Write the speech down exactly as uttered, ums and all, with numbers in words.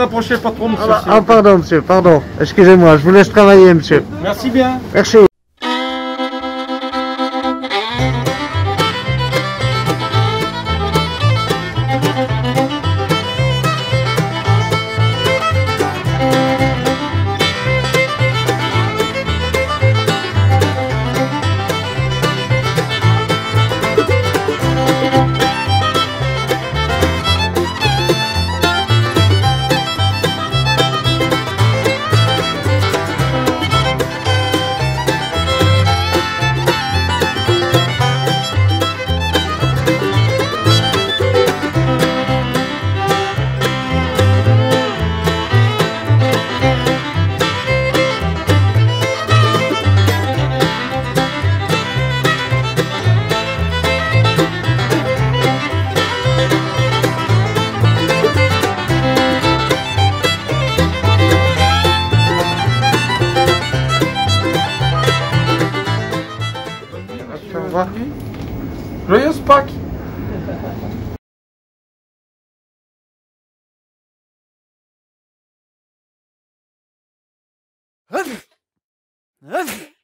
approchez pas trop, monsieur. Ah, ah pardon, monsieur, pardon. Excusez-moi, je vous laisse travailler, monsieur. Merci bien. Merci. Au revoir. Joyeuse Pâques. Huff! Huff!